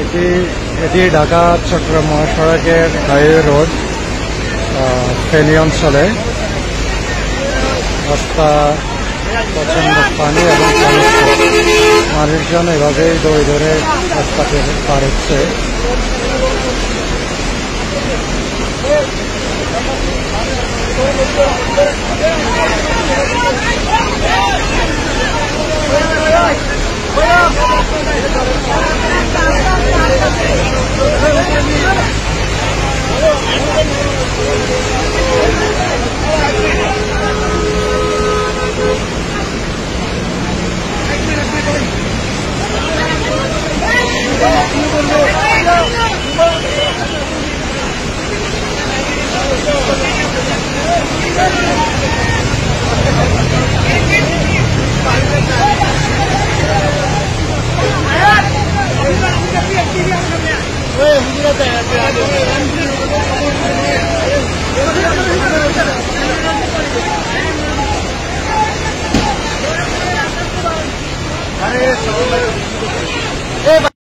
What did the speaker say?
এটি ঢাকা চট্টগ্রাম মহাসড়কের highway road Feni অঞ্চলে। রাস্তা প্রচন্ড পানি এবং মানুষজন এভাবেই দৌড়ে দৌড়ে রাস্তাকে পার হচ্ছে।